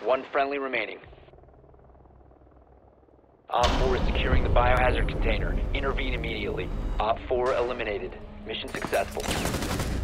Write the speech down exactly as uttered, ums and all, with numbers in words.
One friendly remaining. Op four is securing the biohazard container. Intervene immediately. Op four eliminated. Mission successful.